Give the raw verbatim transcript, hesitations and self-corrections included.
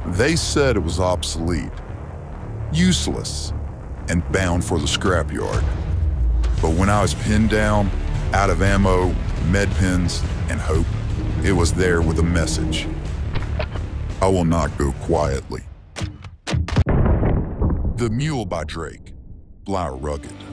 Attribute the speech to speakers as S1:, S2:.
S1: They said it was obsolete, useless, and bound for the scrapyard. But when I was pinned down, out of ammo, med pens, and hope, it was there with a message. I will not go quietly. The Mule by Drake, Fly Rugged.